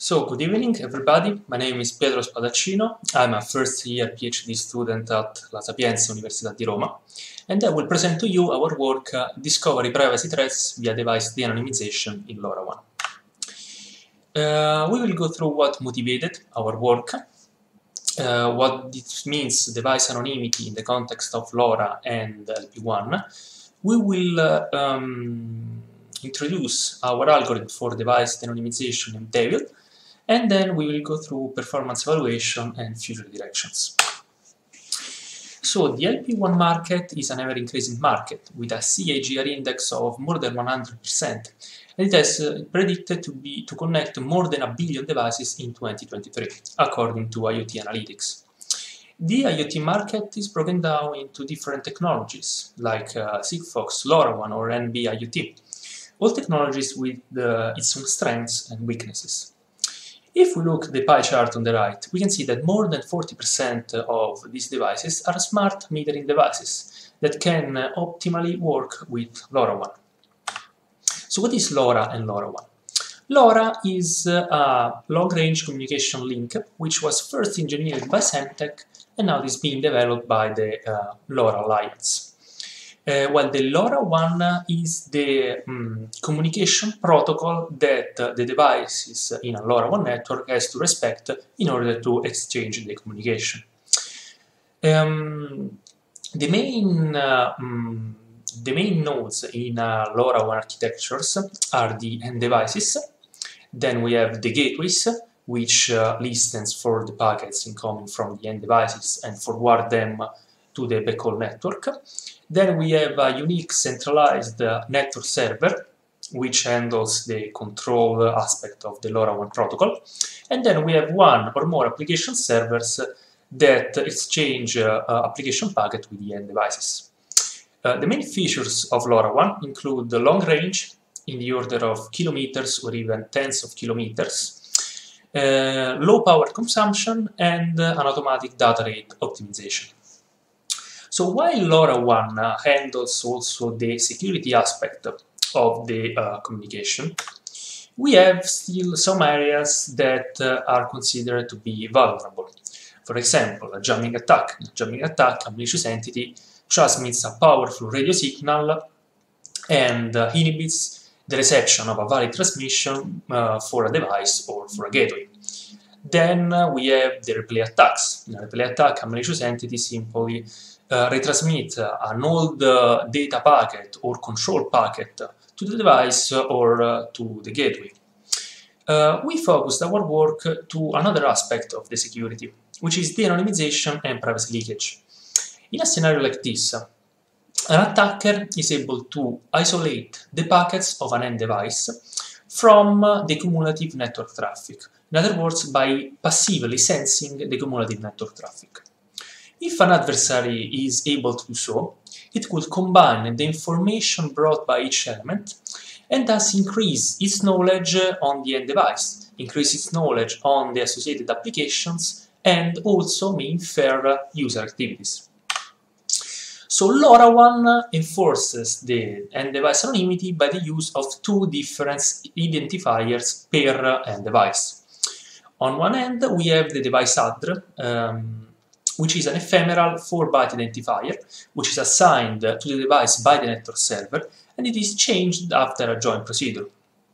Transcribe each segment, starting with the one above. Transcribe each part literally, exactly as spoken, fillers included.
So, good evening everybody, my name is Pietro Spadaccino, I'm a first year PhD student at La Sapienza Università di Roma, and I will present to you our work uh, Discovery Privacy Threats via Device De-anonymization in LoRaWAN. Uh, we will go through what motivated our work, uh, what this means device anonymity in the context of LoRa and L P one. We will uh, um, introduce our algorithm for device de-anonymization in Devil, and then we will go through performance evaluation and future directions. So the L P one market is an ever-increasing market with a C A G R index of more than one hundred percent, and it has uh, predicted to be to connect more than a billion devices in twenty twenty-three, according to IoT Analytics. The IoT market is broken down into different technologies, like uh, Sigfox, LoRaWAN, or N B IoT, all technologies with uh, its own strengths and weaknesses. If we look at the pie chart on the right, we can see that more than forty percent of these devices are smart metering devices that can uh, optimally work with LoRaWAN. So what is LoRa and LoRaWAN? LoRa is uh, a long-range communication link which was first engineered by Semtech and now is being developed by the uh, LoRa Alliance. Uh, while the LoRaWAN is the um, communication protocol that uh, the devices in a LoRaWAN network has to respect in order to exchange the communication. Um, the main uh, um, the main nodes in uh, LoRaWAN architectures are the end devices. Then we have the gateways, which uh, listens for the packets incoming from the end devices and forward them to the backhaul network. Then we have a unique centralized uh, network server, which handles the control aspect of the LoRaWAN protocol. And then we have one or more application servers that exchange uh, uh, application packet with the end devices. Uh, the main features of LoRaWAN include the long range, in the order of kilometers or even tens of kilometers, uh, low power consumption, and uh, an automatic data rate optimization. So while LoRaWAN uh, handles also the security aspect of the uh, communication, we have still some areas that uh, are considered to be vulnerable. For example, a jamming attack. A jamming attack, a malicious entity, transmits a powerful radio signal and uh, inhibits the reception of a valid transmission uh, for a device or for a gateway. Then uh, we have the replay attacks. In a replay attack, a malicious entity simply Uh, retransmit uh, an old uh, data packet or control packet to the device uh, or uh, to the gateway. Uh, we focused our work to another aspect of the security, which is de-anonymization and privacy leakage. In a scenario like this, an attacker is able to isolate the packets of an end device from uh, the cumulative network traffic. In other words, by passively sensing the cumulative network traffic. If an adversary is able to do so, it could combine the information brought by each element and thus increase its knowledge on the end device, increase its knowledge on the associated applications, and also may infer user activities. So LoRaWAN enforces the end device anonymity by the use of two different identifiers per end device. On one end, we have the device addr, um, which is an ephemeral four byte identifier, which is assigned to the device by the network server, and it is changed after a join procedure.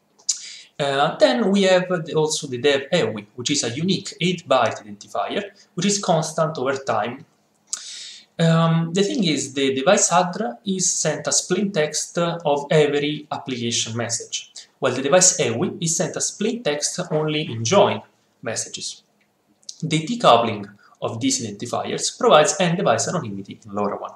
Uh, then we have also the dev E W I, which is a unique eight byte identifier, which is constant over time. Um, the thing is, the device addr is sent as plain text of every application message, while the device E W I is sent as plain text only in join messages. The decoupling of these identifiers provides end-device anonymity in LoRaWAN.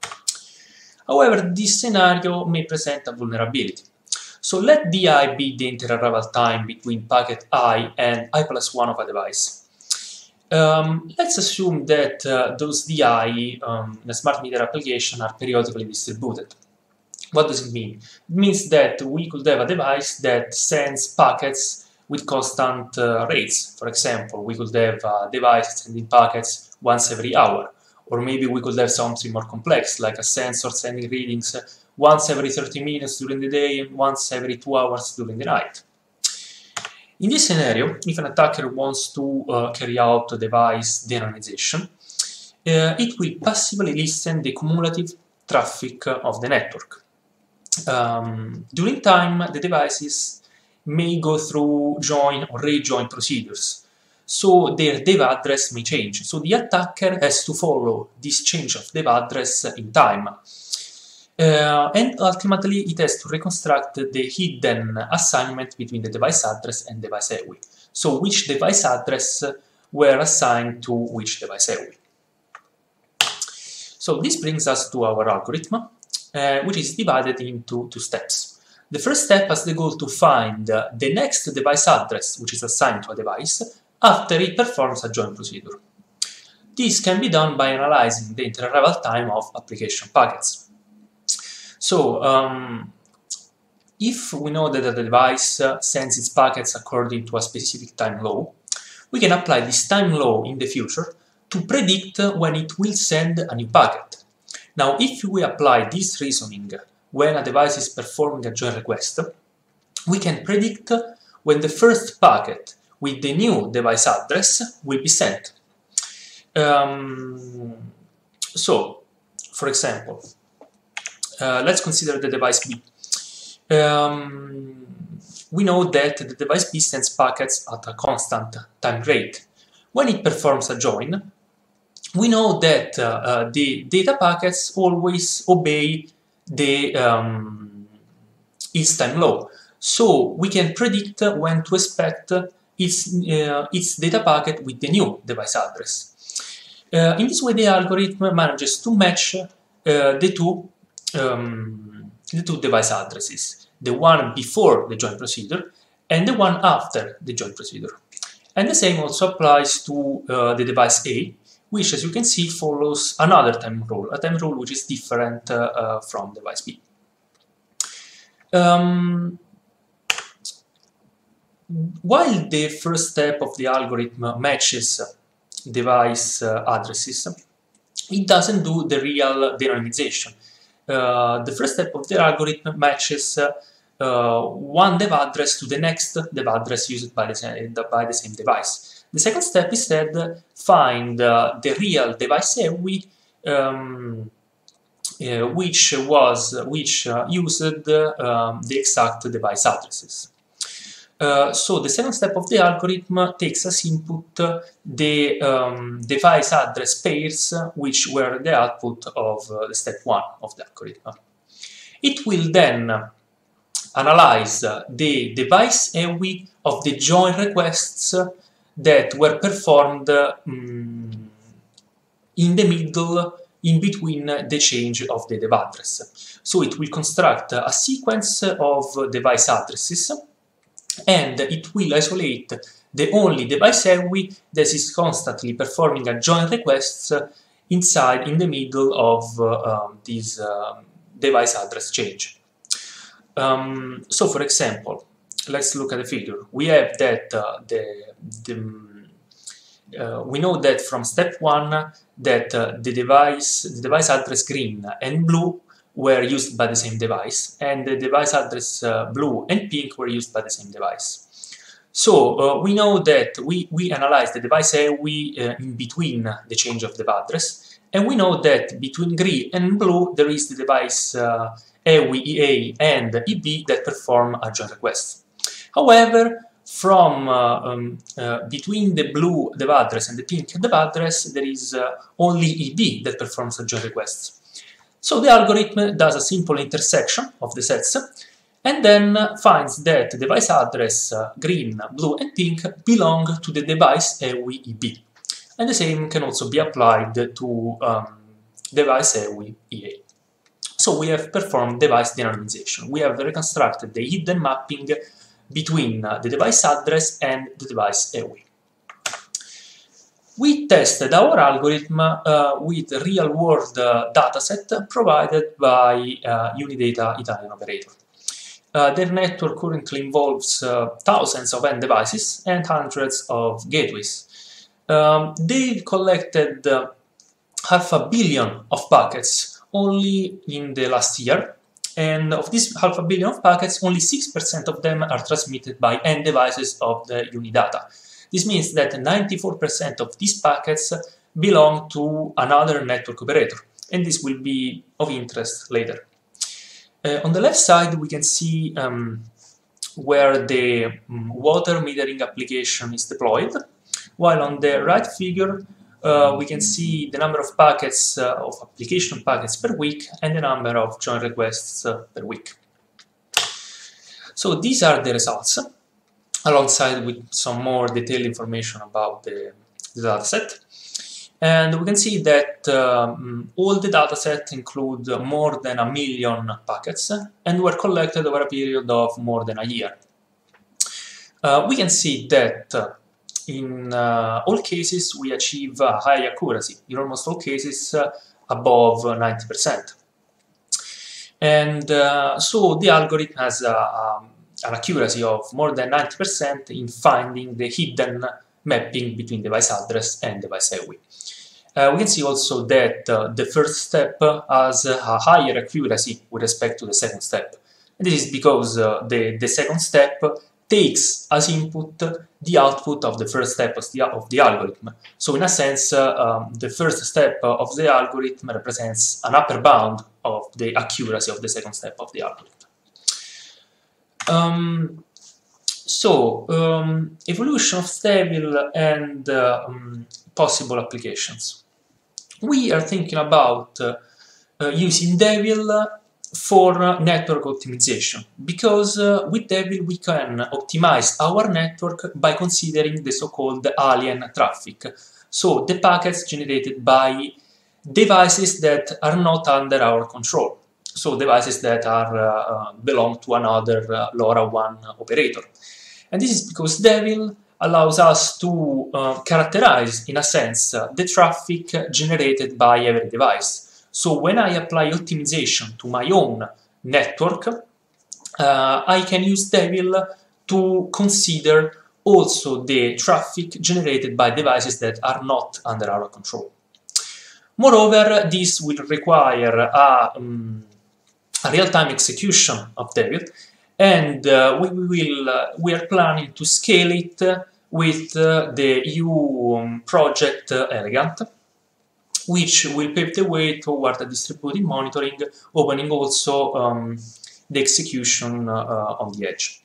However, this scenario may present a vulnerability. So let di be the interarrival time between packet I and I plus one of a device. Um, let's assume that uh, those di um, in a smart meter application are periodically distributed. What does it mean? It means that we could have a device that sends packets with constant uh, rates. For example, we could have a device sending packets once every hour, or maybe we could have something more complex, like a sensor sending readings once every thirty minutes during the day and once every two hours during the night. In this scenario, if an attacker wants to uh, carry out device de-anonymization, uh, it will passively listen the cumulative traffic of the network. Um, during time, the devices may go through join or rejoin procedures, so their dev address may change. So the attacker has to follow this change of dev address in time. Uh, and ultimately, it has to reconstruct the hidden assignment between the device address and device A W I. So which device address were assigned to which device A W I. So this brings us to our algorithm, uh, which is divided into two steps. The first step has the goal to find uh, the next device address which is assigned to a device after it performs a join procedure. This can be done by analyzing the interarrival time of application packets. So, um, if we know that the device uh, sends its packets according to a specific time law, we can apply this time law in the future to predict when it will send a new packet. Now, if we apply this reasoning when a device is performing a join request, we can predict when the first packet with the new device address will be sent. Um, so, for example, uh, let's consider the device B. Um, we know that the device B sends packets at a constant time rate. When it performs a join, we know that uh, uh, the data packets always obey the um, its time law. So we can predict when to expect its, uh, its data packet with the new device address. Uh, in this way, the algorithm manages to match uh, the two um, the two device addresses, the one before the join procedure and the one after the join procedure. And the same also applies to uh, the device A, which, as you can see, follows another time rule, a time rule which is different uh, uh, from device B. Um, while the first step of the algorithm matches device uh, addresses, it doesn't do the real de-anonymization. Uh, the first step of the algorithm matches uh, uh, one dev address to the next dev address used by the, by the same device. The second step instead find uh, the real device A W I um, uh, which was which uh, used uh, um, the exact device addresses. Uh, so the second step of the algorithm takes as input uh, the um, device address pairs uh, which were the output of uh, the step one of the algorithm. It will then analyze uh, the device A W I of the join requests uh, that were performed uh, um, in the middle, in between the change of the dev address. So it will construct a sequence of device addresses, and it will isolate the only device A W I that is constantly performing a join request inside, in the middle of uh, um, this um, device address change. Um, so, for example, let's look at the figure. We have that uh, the, the uh, we know that from step one that uh, the device the device address green and blue were used by the same device, and the device address uh, blue and pink were used by the same device. So uh, we know that we, we analyze the device A W I uh, in between the change of the address, and we know that between green and blue there is the device uh, A W I E A and E B that perform a join request. However, from uh, um, uh, between the blue dev address and the pink dev address there is uh, only E B that performs a join request. So the algorithm does a simple intersection of the sets and then finds that the device address uh, green, blue and pink belong to the device A W I E B. And the same can also be applied to um, device A W I E A. So we have performed device de-anonymization. We have reconstructed the hidden mapping between uh, the device address and the device A W I. We tested our algorithm uh, with a real-world uh, dataset provided by uh, Unidata Italian operator. Uh, their network currently involves uh, thousands of end devices and hundreds of gateways. Um, they collected uh, half a billion of packets only in the last year, And of this half a billion of packets, only six percent of them are transmitted by end devices of the Unidata. This means that ninety-four percent of these packets belong to another network operator, and this will be of interest later. Uh, on the left side, we can see um, where the um, water metering application is deployed, while on the right figure, uh, we can see the number of packets, uh, of application packets per week, and the number of join requests uh, per week. So these are the results, alongside with some more detailed information about the, the dataset. And we can see that um, all the dataset include more than a million packets and were collected over a period of more than a year. Uh, we can see that uh, in uh, all cases we achieve a high accuracy, in almost all cases uh, above ninety percent. And uh, so the algorithm has a, um, an accuracy of more than ninety percent in finding the hidden mapping between device address and device I O I. Uh, we can see also that uh, the first step has a higher accuracy with respect to the second step. And this is because uh, the, the second step takes as input the output of the first step of the, of the algorithm. So in a sense, uh, um, the first step of the algorithm represents an upper bound of the accuracy of the second step of the algorithm. Um, so, um, evolution of Devil and uh, um, possible applications. We are thinking about uh, uh, using Devil for uh, network optimization, because uh, with Devil we can optimize our network by considering the so-called alien traffic, so the packets generated by devices that are not under our control, so devices that are uh, uh, belong to another uh, LoRaWAN operator. And this is because Devil allows us to uh, characterize, in a sense, uh, the traffic generated by every device. So when I apply optimization to my own network, uh, I can use Devil to consider also the traffic generated by devices that are not under our control. Moreover, this will require a, um, a real-time execution of Devil, and uh, we will uh, we are planning to scale it uh, with uh, the E U um, project uh, Elegant, which will pave the way toward a distributed monitoring, opening also um, the execution uh, uh, on the edge.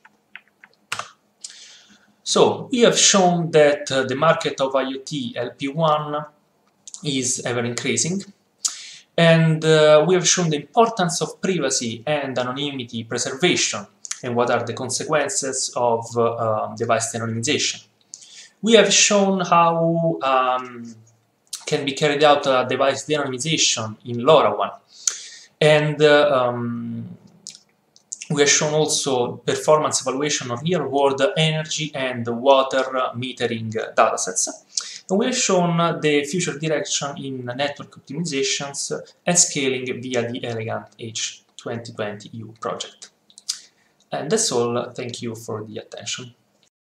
So we have shown that uh, the market of IoT L P one is ever increasing, and uh, we have shown the importance of privacy and anonymity preservation and what are the consequences of uh, uh, device de-anonymization. We have shown how um, can be carried out a device de-anonymization in LoRaWAN, and uh, um, we have shown also performance evaluation of real-world energy and water metering datasets, and we have shown the future direction in network optimizations and scaling via the Elegant H twenty twenty E U project. And that's all. Thank you for the attention.